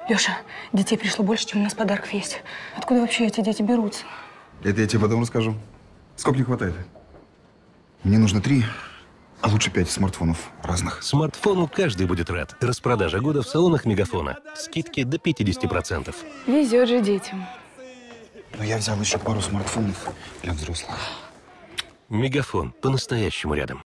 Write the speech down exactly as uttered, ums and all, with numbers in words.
Леша, детей пришло больше, чем у нас подарков есть. Откуда вообще эти дети берутся? Это я тебе потом расскажу. Сколько не хватает? Мне нужно три, а лучше пять смартфонов разных. Смартфону каждый будет рад. Распродажа года в салонах Мегафона. Скидки до пятидесяти процентов. Везет же детям. Но я взял еще пару смартфонов для взрослых. Мегафон. По-настоящему рядом.